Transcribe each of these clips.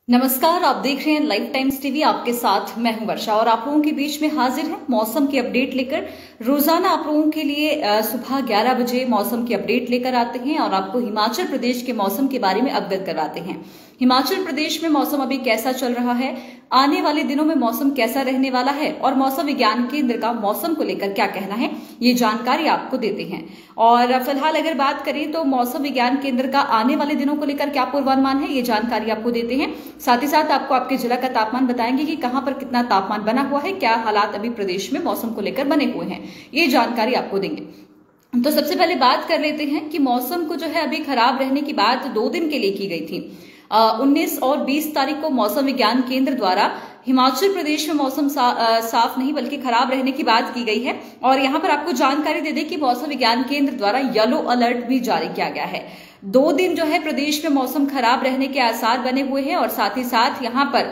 नमस्कार, आप देख रहे हैं लाइव टाइम्स टीवी। आपके साथ मैं हूं वर्षा और आप लोगों के बीच में हाजिर है मौसम की अपडेट लेकर। रोजाना आप लोगों के लिए सुबह 11 बजे मौसम की अपडेट लेकर आते हैं और आपको हिमाचल प्रदेश के मौसम के बारे में अवगत करवाते हैं। हिमाचल प्रदेश में मौसम अभी कैसा चल रहा है, आने वाले दिनों में मौसम कैसा रहने वाला है और मौसम विज्ञान केंद्र का मौसम को लेकर क्या कहना है, ये जानकारी आपको देते हैं। और फिलहाल अगर बात करें तो मौसम विज्ञान केंद्र का आने वाले दिनों को लेकर क्या पूर्वानुमान है, ये जानकारी आपको देते हैं। साथ ही साथ आपको आपके जिला का तापमान बताएंगे कि कहां पर कितना तापमान बना हुआ है, क्या हालात अभी प्रदेश में मौसम को लेकर बने हुए हैं, ये जानकारी आपको देंगे। तो सबसे पहले बात कर लेते हैं कि मौसम को जो है अभी खराब रहने की बात 2 दिन के लिए की गई थी। 19 और 20 तारीख को मौसम विज्ञान केंद्र द्वारा हिमाचल प्रदेश में मौसम साफ नहीं बल्कि खराब रहने की बात की गई है। और यहां पर आपको जानकारी दे दें कि मौसम विज्ञान केंद्र द्वारा येलो अलर्ट भी जारी किया गया है। 2 दिन जो है प्रदेश में मौसम खराब रहने के आसार बने हुए हैं और साथ ही साथ यहां पर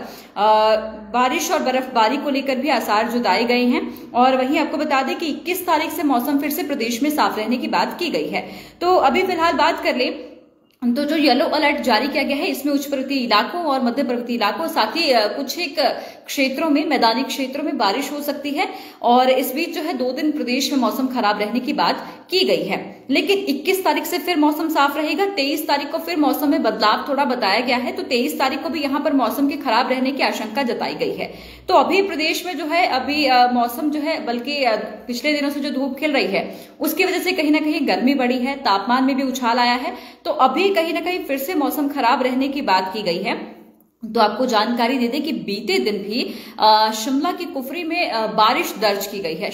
बारिश और बर्फबारी को लेकर भी आसार जताए गए हैं। और वहीं आपको बता दें कि 21 तारीख से मौसम फिर से प्रदेश में साफ रहने की बात की गई है। तो अभी फिलहाल बात कर ले तो जो येलो अलर्ट जारी किया गया है इसमें उच्च पर्वतीय इलाकों और मध्य पर्वतीय इलाकों, साथ ही कुछ एक क्षेत्रों में, मैदानी क्षेत्रों में बारिश हो सकती है। और इस बीच जो है 2 दिन प्रदेश में मौसम खराब रहने की बात की गई है। लेकिन 21 तारीख से फिर मौसम साफ रहेगा। 23 तारीख को फिर मौसम में बदलाव थोड़ा बताया गया है, तो 23 तारीख को भी यहाँ पर मौसम के खराब रहने की आशंका जताई गई है। तो अभी प्रदेश में जो है अभी मौसम जो है, बल्कि पिछले दिनों से जो धूप खिल रही है उसकी वजह से कहीं ना कहीं गर्मी बढ़ी है, तापमान में भी उछाल आया है। तो अभी कहीं ना कहीं फिर से मौसम खराब रहने की बात की गई है। तो आपको जानकारी दे दें कि बीते दिन भी शिमला की कुफरी में बारिश दर्ज की गई है।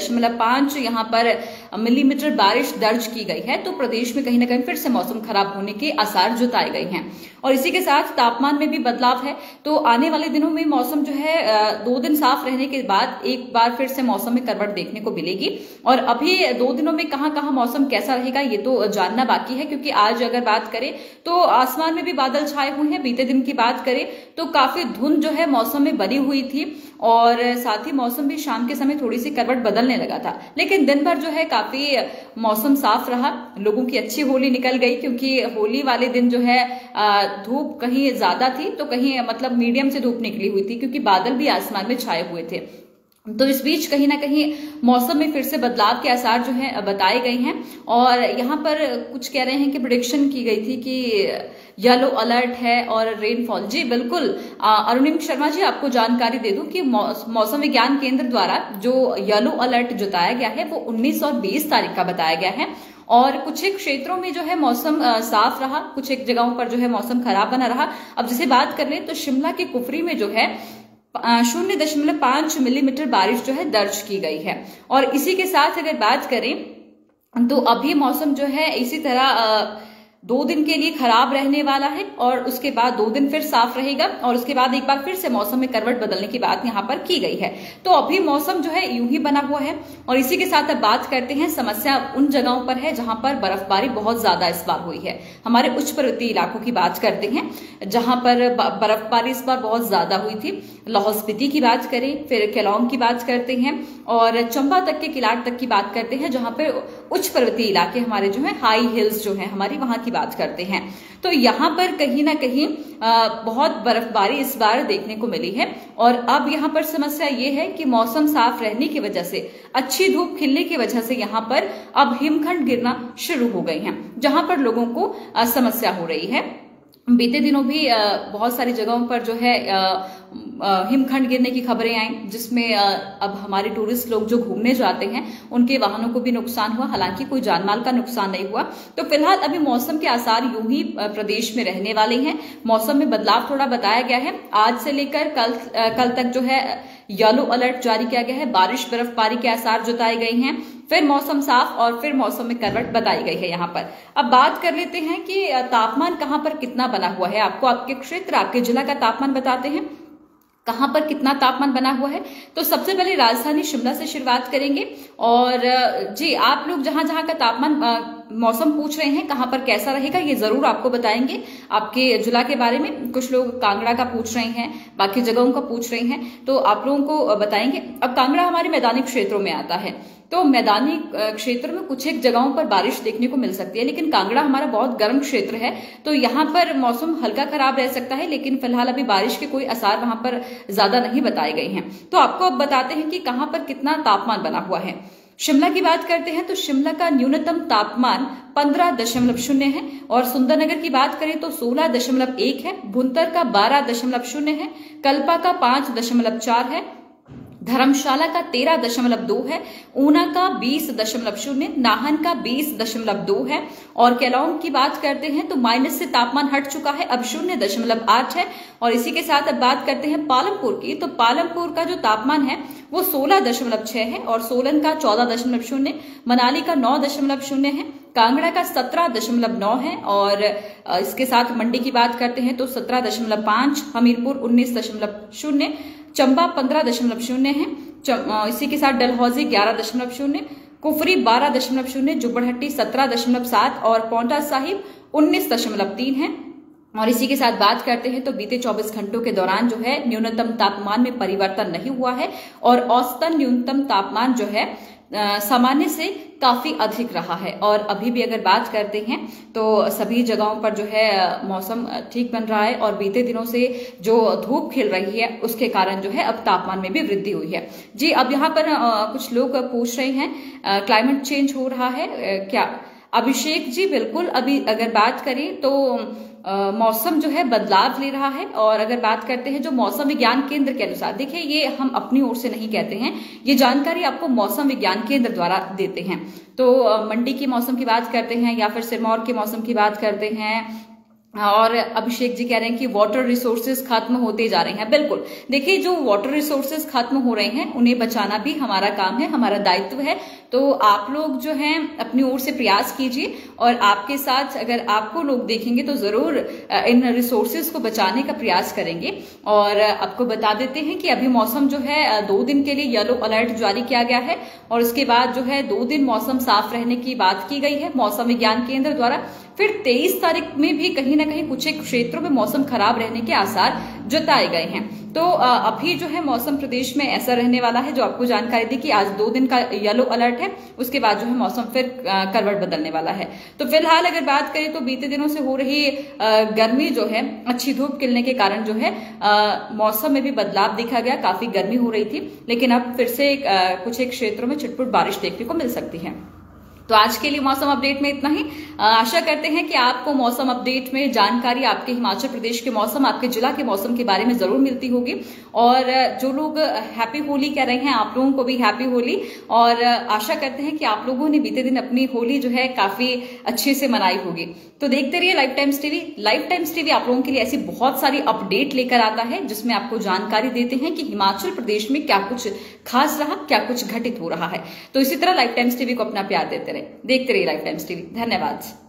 0.5 यहाँ पर मिलीमीटर बारिश दर्ज की गई है। तो प्रदेश में कहीं ना कहीं फिर से मौसम खराब होने के आसार जताए गए हैं। और इसी के साथ तापमान में भी बदलाव है। तो आने वाले दिनों में मौसम जो है 2 दिन साफ रहने के बाद एक बार फिर से मौसम में करवट देखने को मिलेगी। और अभी 2 दिनों में कहां कहां मौसम कैसा रहेगा ये तो जानना बाकी है, क्योंकि आज अगर बात करें तो आसमान में भी बादल छाए हुए हैं। बीते दिन की बात करें तो काफी धुंध जो है मौसम में बनी हुई थी और साथ ही मौसम भी शाम के समय थोड़ी सी करवट बदलने लगा था। लेकिन दिन भर जो है काफी मौसम साफ रहा। लोगों की अच्छी होली निकल गई, क्योंकि होली वाले दिन जो है धूप कहीं ज्यादा थी तो कहीं मतलब मीडियम से धूप निकली हुई थी, क्योंकि बादल भी आसमान में छाए हुए थे। तो इस बीच कहीं ना कहीं मौसम में फिर से बदलाव के आसार जो है बताए गए हैं। और यहाँ पर कुछ कह रहे हैं कि प्रेडिक्शन की गई थी कि येलो अलर्ट है और रेनफॉल। जी बिल्कुल, अरुणिम शर्मा जी आपको जानकारी दे दूं कि मौसम विज्ञान केंद्र द्वारा जो येलो अलर्ट जताया गया है वो 19 और 20 तारीख का बताया गया है। और कुछ एक क्षेत्रों में जो है मौसम साफ रहा, कुछ एक जगहों पर जो है मौसम खराब बना रहा। अब जैसे बात कर लें तो शिमला की कुफरी में जो है 0.5 मिलीमीटर बारिश जो है दर्ज की गई है। और इसी के साथ अगर बात करें तो अभी मौसम जो है इसी तरह 2 दिन के लिए खराब रहने वाला है और उसके बाद 2 दिन फिर साफ रहेगा और उसके बाद एक बार फिर से मौसम में करवट बदलने की बात यहाँ पर की गई है। तो अभी मौसम जो है यूं ही बना हुआ है। और इसी के साथ अब बात करते हैं, समस्या उन जगहों पर है जहां पर बर्फबारी बहुत ज्यादा इस बार हुई है। हमारे उच्च पर्वतीय इलाकों की बात करते हैं जहां पर बर्फबारी इस बार बहुत ज्यादा हुई थी। लाहौल स्पीति की बात करें, फिर केलोंग की बात करते हैं और चंबा तक के किलाड़ तक की बात करते हैं, जहां पर उच्च पर्वतीय इलाके हमारे जो है, हाई हिल्स जो है हमारी, वहां की बात करते हैं। तो यहाँ पर कहीं ना कहीं बहुत बर्फबारी इस बार देखने को मिली है। और अब यहाँ पर समस्या ये है कि मौसम साफ रहने की वजह से, अच्छी धूप खिलने की वजह से यहाँ पर अब हिमखंड गिरना शुरू हो गई हैं, जहां पर लोगों को समस्या हो रही है। बीते दिनों भी बहुत सारी जगहों पर जो है हिमखंड गिरने की खबरें आई, जिसमें अब हमारे टूरिस्ट लोग जो घूमने जाते हैं उनके वाहनों को भी नुकसान हुआ। हालांकि कोई जानमाल का नुकसान नहीं हुआ। तो फिलहाल अभी मौसम के आसार यूं ही प्रदेश में रहने वाले हैं। मौसम में बदलाव थोड़ा बताया गया है। आज से लेकर कल तक जो है येलो अलर्ट जारी किया गया है। बारिश बर्फबारी के आसार जताए गए हैं, फिर मौसम साफ और फिर मौसम में करवट बताई गई है। यहाँ पर अब बात कर लेते हैं कि तापमान कहां पर कितना बना हुआ है। आपको आपके क्षेत्र, आपके जिला का तापमान बताते हैं कहां पर कितना तापमान बना हुआ है। तो सबसे पहले राजधानी शिमला से शुरुआत करेंगे। और जी आप लोग जहां जहां का तापमान मौसम पूछ रहे हैं कहां पर कैसा रहेगा, ये जरूर आपको बताएंगे आपके जिला के बारे में। कुछ लोग कांगड़ा का पूछ रहे हैं, बाकी जगहों का पूछ रहे हैं, तो आप लोगों को बताएंगे। अब कांगड़ा हमारे मैदानी क्षेत्रों में आता है। तो मैदानी क्षेत्र में कुछ एक जगहों पर बारिश देखने को मिल सकती है, लेकिन कांगड़ा हमारा बहुत गर्म क्षेत्र है तो यहाँ पर मौसम हल्का खराब रह सकता है, लेकिन फिलहाल अभी बारिश के कोई असर वहां पर ज्यादा नहीं बताए गए हैं। तो आपको अब बताते हैं कि कहां पर कितना तापमान बना हुआ है। शिमला की बात करते हैं तो शिमला का न्यूनतम तापमान 15.0 है और सुंदरनगर की बात करें तो 16.1 है, भुंतर का 12.0 है, कल्पा का 5.4 है, धर्मशाला का 13.2 है, ऊना का 20.0, नाहन का 20.2 है और केलांग की बात करते हैं तो माइनस से तापमान हट चुका है, अब 0.8 है। और इसी के साथ अब बात करते हैं पालमपुर की, तो पालमपुर का जो तापमान है वो 16.6 है और सोलन का 14.0, मनाली का 9.0 है, कांगड़ा का 17.9 है और इसके साथ मंडी की बात करते हैं तो 17.5, हमीरपुर 19.0, चंबा 15.0 है, इसी के साथ डलहौजी 11.0, कुफरी 12.0, जुब्बड़हट्टी 17.7 और पांवटा साहिब 19.3 है। और इसी के साथ बात करते हैं तो बीते 24 घंटों के दौरान जो है न्यूनतम तापमान में परिवर्तन नहीं हुआ है और औसतन न्यूनतम तापमान जो है सामान्य से काफी अधिक रहा है। और अभी भी अगर बात करते हैं तो सभी जगहों पर जो है मौसम ठीक बन रहा है और बीते दिनों से जो धूप खिल रही है उसके कारण जो है अब तापमान में भी वृद्धि हुई है। जी अब यहाँ पर कुछ लोग पूछ रहे हैं क्लाइमेट चेंज हो रहा है क्या? अभिषेक जी बिल्कुल, अभी अगर बात करें तो मौसम जो है बदलाव ले रहा है और अगर बात करते हैं जो मौसम विज्ञान केंद्र के अनुसार, देखिए ये हम अपनी ओर से नहीं कहते हैं, ये जानकारी आपको मौसम विज्ञान केंद्र द्वारा देते हैं। तो मंडी के मौसम की बात करते हैं या फिर सिरमौर के मौसम की बात करते हैं। और अभिषेक जी कह रहे हैं कि वाटर रिसोर्सेज खत्म होते जा रहे हैं। बिल्कुल, देखिए जो वाटर रिसोर्सेज खत्म हो रहे हैं उन्हें बचाना भी हमारा काम है, हमारा दायित्व है। तो आप लोग जो हैं अपनी ओर से प्रयास कीजिए और आपके साथ अगर आपको लोग देखेंगे तो जरूर इन रिसोर्सेज को बचाने का प्रयास करेंगे। और आपको बता देते हैं कि अभी मौसम जो है 2 दिन के लिए येलो अलर्ट जारी किया गया है और उसके बाद जो है 2 दिन मौसम साफ रहने की बात की गई है मौसम विज्ञान केंद्र द्वारा। फिर 23 तारीख में भी कहीं ना कहीं कुछ एक क्षेत्रों में मौसम खराब रहने के आसार जताए गए हैं। तो अभी जो है मौसम प्रदेश में ऐसा रहने वाला है, जो आपको जानकारी दी कि आज 2 दिन का येलो अलर्ट है, उसके बाद जो है मौसम फिर करवट बदलने वाला है। तो फिलहाल अगर बात करें तो बीते दिनों से हो रही गर्मी जो है, अच्छी धूप खिलने के कारण जो है मौसम में भी बदलाव देखा गया, काफी गर्मी हो रही थी, लेकिन अब फिर से कुछ एक क्षेत्रों में छिटपुट बारिश देखने को मिल सकती है। तो आज के लिए मौसम अपडेट में इतना ही। आशा करते हैं कि आपको मौसम अपडेट में जानकारी आपके हिमाचल प्रदेश के मौसम, आपके जिला के मौसम के बारे में जरूर मिलती होगी। और जो लोग हैप्पी होली कह रहे हैं, आप लोगों को भी हैप्पी होली। और आशा करते हैं कि आप लोगों ने बीते दिन अपनी होली जो है काफी अच्छे से मनाई होगी। तो देखते रहिए Life Times TV. Life Times TV आप लोगों के लिए ऐसी बहुत सारी अपडेट लेकर आता है जिसमें आपको जानकारी देते हैं कि हिमाचल प्रदेश में क्या कुछ खास रहा, क्या कुछ घटित हो रहा है। तो इसी तरह लाइफ टाइम्स टीवी को अपना प्यार देखते रहिए लाइफ टाइम्स टीवी। धन्यवाद।